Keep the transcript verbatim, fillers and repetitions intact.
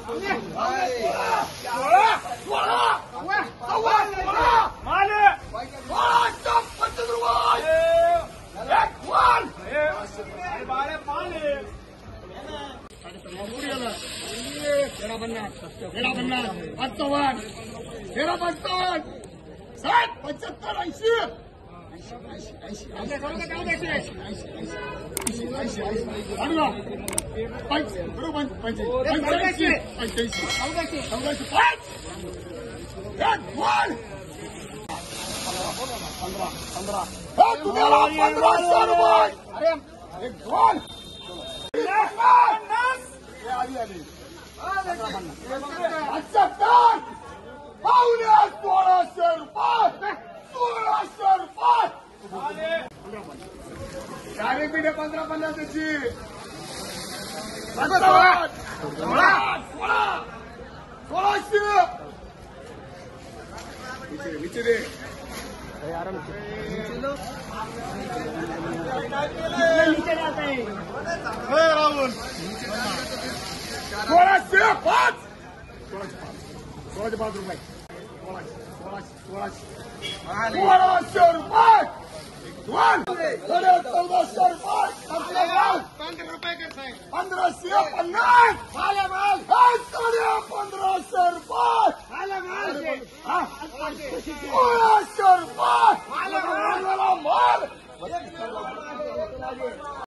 पंचावन्न तेरा पंचावन्न साठ पंच्याहत्तर ऐंशी ऐंशी ऐंशी ऐंशी बरोबर पंच्याऐंशी पंच्याऐंशी चौदाशे पाच एक वन पंधरा पंधरा तुम्हाला पंधराशे रुपये अरे एक दोन आली आली पंच्याहत्तर पावणे सोळाशे रुपये सोळाशे रुपये चारी पिढे पंधरा पंधरा त्याची सोळाशे विचारे आराम राहुल सोळाशे पाच सोळाशे पाच रुपये सोळाशे सोळाशे सोळाशे रुपये चौदाशे रुपये पंधराशे पन्नास पंधराशे रुपये सोळाशे रुपये माल